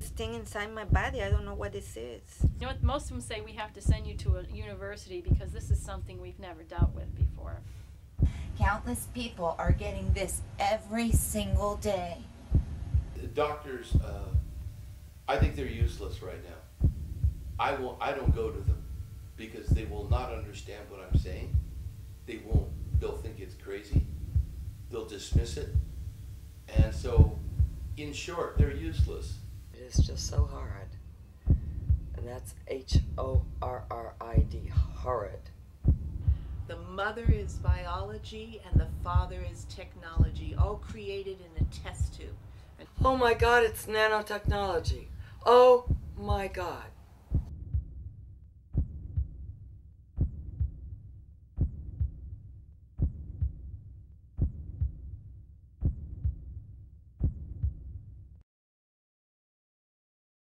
thing inside my body. I don't know what this is. You know what? Most of them say we have to send you to a university because this is something we've never dealt with before. Countless people are getting this every single day. The doctors, I think they're useless right now. I don't go to them because they will not understand what I'm saying. They'll think it's crazy. They'll dismiss it. And so, in short, they're useless. It is just so hard. And that's H-O-R-R-I-D, horrid. The mother is biology and the father is technology, all created in a test tube. Oh my God, it's nanotechnology. Oh my God.